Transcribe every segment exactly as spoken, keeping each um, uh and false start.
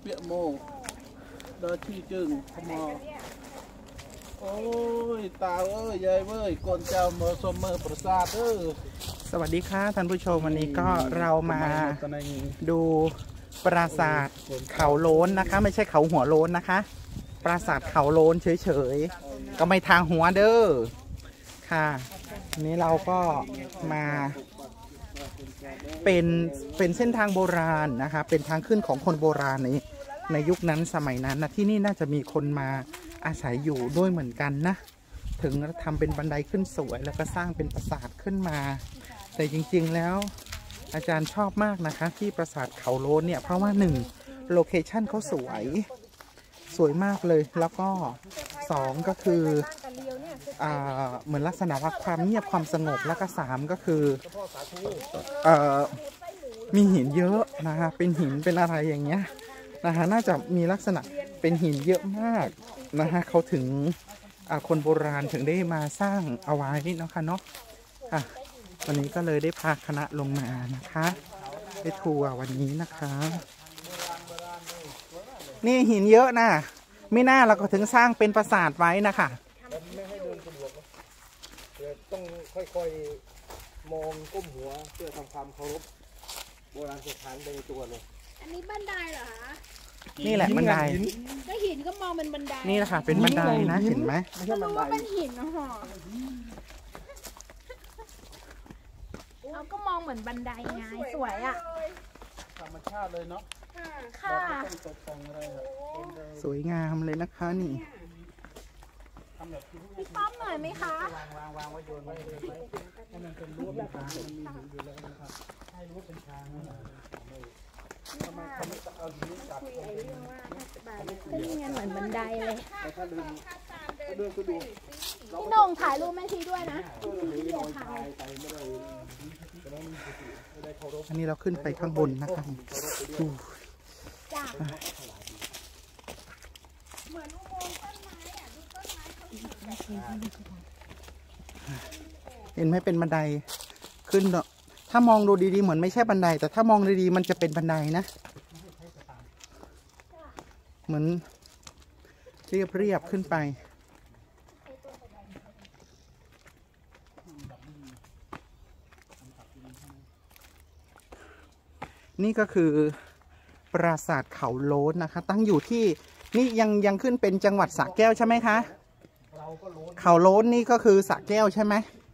ปียโมดอที่จึงขมอโอ้ยตาเอ้ยยายเว้ยกนเจ้าเมื่อสมเมื่อประสาทเออสวัสดีค่ะท่านผู้ชมวันนี้ก็เรามาดูปราสาทเขาโล้นนะคะไม่ใช่เขาหัวโล้นนะคะปราสาทเขาโล้นเฉยๆก็ไม่ทางหัวเด้อค่ะวันนี้เราก็มาเป็นเป็นเส้นทางโบราณนะคะเป็นทางขึ้นของคนโบราณในในยุคนั้นสมัยนั้นนะที่นี่น่าจะมีคนมาอาศัยอยู่ด้วยเหมือนกันนะถึงทำเป็นบันไดขึ้นสวยแล้วก็สร้างเป็นปราสาทขึ้นมาแต่จริงๆแล้วอาจารย์ชอบมากนะคะที่ปราสาทเขาโล้นเนี่ยเพราะว่าหนึ่งโลเคชั่นเขาสวยสวยมากเลยแล้วก็สองก็คืออ่าเหมือนลักษณะว่าความเงียบความสงบแล้วก็สามก็คือเอ่อมีหินเยอะนะคะเป็นหินเป็นอะไรอย่างเงี้ยนะคะน่าจะมีลักษณะเป็นหินเยอะมากนะคะเขาถึงคนโบราณถึงได้มาสร้างเอาไว้นะคะเนาะค่ะวันนี้ก็เลยได้พาคณะลงมานะคะไปทัวร์วันนี้นะคะนี่หินเยอะนะไม่น่าเราก็ถึงสร้างเป็นปราสาทไว้นะคะไม่ให้เดินสะดวกต้องค่อยๆมองก้มหัวเพื่อทำความเคารพโบราณสถานไปในตัวเลยอันนี้บันไดเหรอคะนี่แหละบันไดก็หินก็มองเป็นบันไดนี่แหละค่ะเป็นบันไดนะเห็นไหมก็รู้ว่าเป็นหินนะฮะเราก็มองเหมือนบันไดไงสวยอ่ะธรรมชาติเลยเนาะค่ะสวยงามเลยนะคะนี่พี่ป้อมหน่อยไหมคะวางวางวางไว้โยนไว้เลยไหมให้มันเป็นรูปเป็นทางมันมีหินอยู่แล้วนะครับให้รูปเป็นทางทำไมเขาไม่เอาหินจับคุยไอ้เรื่องว่าก็นี่ไงเหมือนบันไดเลยแต่ถ้าเดินเดินก็ดูพี่นงถ่ายรูปแม่ทีด้วยนะอันนี้เราขึ้นไปข้างบนนะคะดูเห็นไหมเป็นบันไดขึ้นเนาะถ้ามองดูดีๆเหมือนไม่ใช่บันไดแต่ถ้ามองดีๆมันจะเป็นบันไดนะเหมือนเรียบเรียบขึ้นไปนี่ก็คือปราสาทเขาโล้นนะคะตั้งอยู่ที่นี่ยังยังขึ้นเป็นจังหวัดสระแก้วใช่ไหมคะเขาโล้นนี่ก็คือสระแก้วใช่ไหม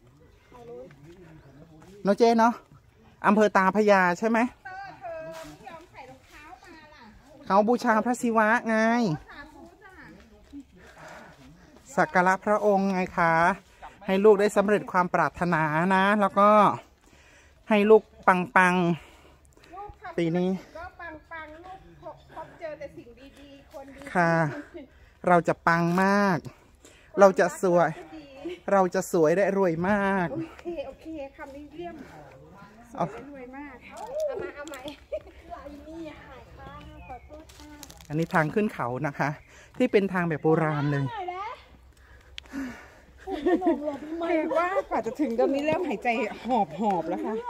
เนาะเจ๊เนาะอำเภอตาพระยาใช่ไหมเขาบูชาพระศิวะไงสักการะพระองค์ไงคะให้ลูกได้สำเร็จความปรารถนานะแล้วก็ให้ลูกปังปังปีนี้ก็ปังปังลูกพบเจอแต่สิ่งดีๆคนดีค่ะเราจะปังมากเราจะสวยเราจะสวยได้รวยมากโอเคโอเคคำนี้เยี่ยมสวยได้รวยมากเอามาเอาใหม่นี่หายค่ะขอโทษค่ะอันนี้ทางขึ้นเขานะคะที่เป็นทางแบบโบราณเลยเรียกว่ากว่าจะถึงตรงนี้เริ่มหายใจหอบหอบแล้วค่ะ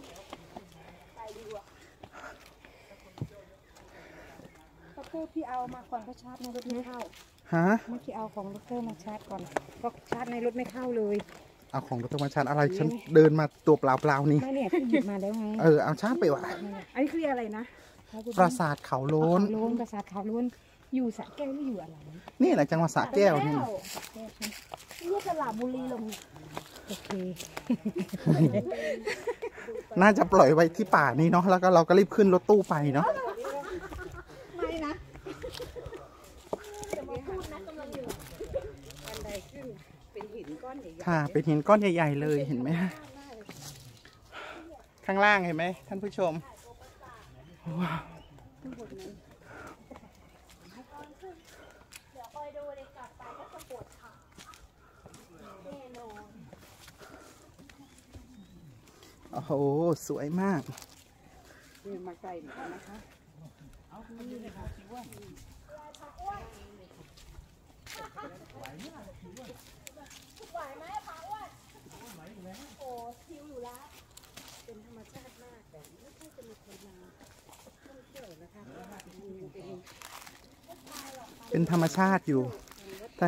ก็พี่เอามาก่อนก็ชาร์จในรถไม่เข้าฮะเมื่อกี้เอาของรถเตอร์มาชาร์จก่อนก็ชาร์จในรถไม่เข้าเลยเอาของรถมาชาร์จอะไรฉันเดินมาตัวเปล่าๆนี่ไม่เนี่ยที่หยิบมาแล้วไงเออเอาชาร์จไปวะอันนี้คืออะไรนะปราสาทเขาโล้นโล้นปราสาทเขาโล้นอยู่สระแก้วหรืออยู่อะไรนี่แหละจังหวัดสระแก้วนี่นี่สระบุรีลงโอเคน่าจะปล่อยไว้ที่ป่านี้เนาะแล้วก็เราก็รีบขึ้นรถตู้ไปเนาะไม่นะจะมาพูดนะกำลังอยู่บันไดขึ้นเป็นหินก้อนใหญ่ค่ะเป็นหินก้อนใหญ่ๆเลยเห็นไหมข้างล่างเห็นไหมท่านผู้ชมว้าวโอ้โหสวยมากเดินมาไกลเหมือนกันนะคะไหวไหมผาอ้วนโอ้ชิวอยู่แล้วเป็นธรรมชาติมากแต่ไม่ใช่จะมีคนมาท่องเที่ยวนะคะเป็นเป็นธรรมชาติอยู่แต่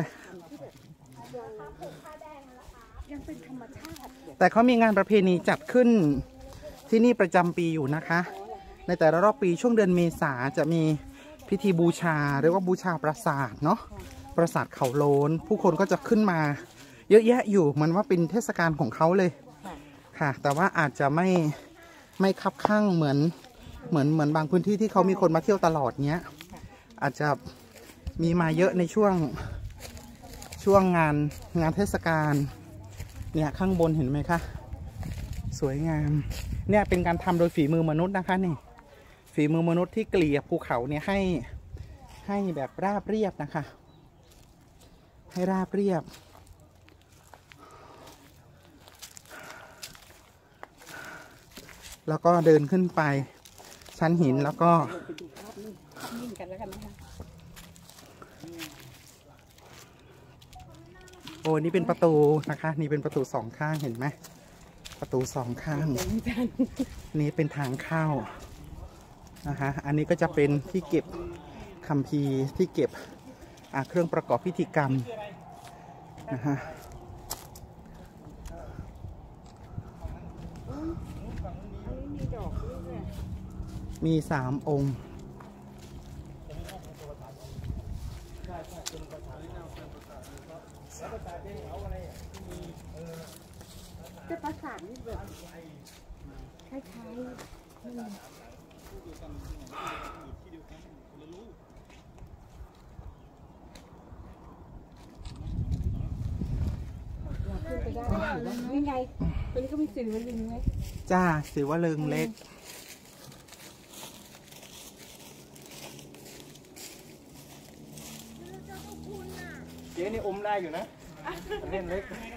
ยังเป็นธรรมชาติแต่เขามีงานประเพณีจัดขึ้นที่นี่ประจำปีอยู่นะคะ ในแต่ละรอบปีช่วงเดือนเมษาจะมีพิธีบูชาเรียกว่าบูชาปราสาทเนาะปราสาทเขาโล้นผู้คนก็จะขึ้นมาเยอะแยะอยู่เหมือนว่าเป็นเทศกาลของเขาเลยค่ะแต่ว่าอาจจะไม่ไม่คับข้างเหมือนเหมือนเหมือนบางพื้นที่ที่เขามีคนมาเที่ยวตลอดเนี้ยอาจจะมีมาเยอะในช่วงช่วงงานงานเทศกาลเนี่ยข้างบนเห็นไหมคะสวยงามเนี่ยเป็นการทำโดยฝีมือมนุษย์นะคะนี่ฝีมือมนุษย์ที่เกลี่ยภูเขาเนี่ยให้ให้แบบราบเรียบนะคะให้ราบเรียบแล้วก็เดินขึ้นไปชั้นหินแล้วก็นิ่งกันแล้วกันนะคะโอ้นี่เป็นประตูนะคะนี่เป็นประตูสองข้างเห็นไหมประตูสองข้างนี่เป็นทางเข้านะคะอันนี้ก็จะเป็นที่เก็บคัมภีร์ที่เก็บเครื่องประกอบพิธีกรรมนะคะมีสามองค์แต่ปราสาทนี่แบบคล้ายๆนี่ไงตรงนี้ก็มีสื่อมาลิงไหมจ้าสื่อว่าเลิงเล็กเจ๊นี่อมได้อยู่นะเล่นเล็ก